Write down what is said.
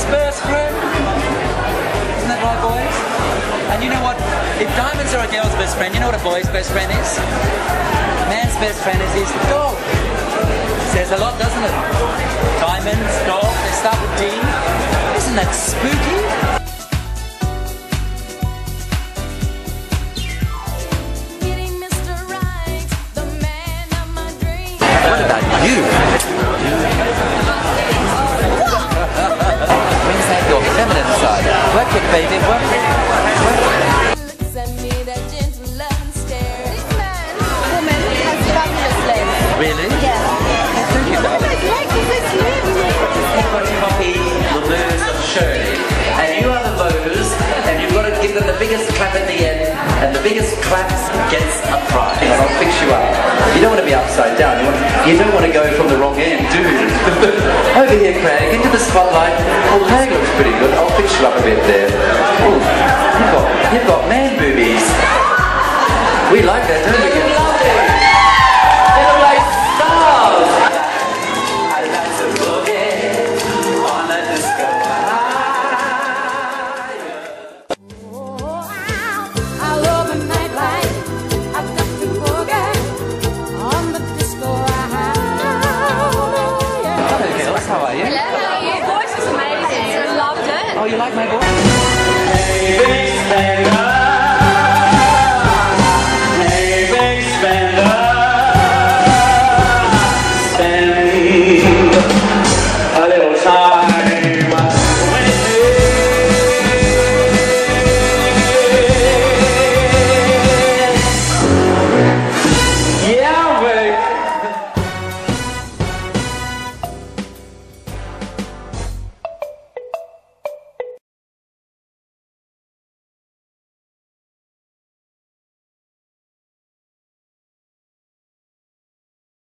man's best friend. Isn't that right, boys? And you know what? If diamonds are a girl's best friend, you know what a boy's best friend is? Man's best friend is his dog. Says a lot, doesn't it? Diamonds, dog, they start with D. Isn't that spooky? What about you? Where's that your feminine side? Work it, baby, work it. Really? Yeah. Thank you, darling. Copy the lures of Shirley. And you are the voters, and you've got to give them the biggest clap at the end, and the biggest clap gets a prize. I'll fix you up. You don't want to be upside down. You don't want to go from the wrong end, do you? Over here, Craig, into the spotlight. Oh, Craig looks pretty good. I'll fix you up a bit there. Oh, you've got man boobies. We like that, don't we? Lovely. They look like stars. I'd like to boogie on a disco high. I love a night like I've got to boogie on the disco high. Hello, girls. How are you? Hello, your voice is amazing. I loved it. Oh, you like my voice?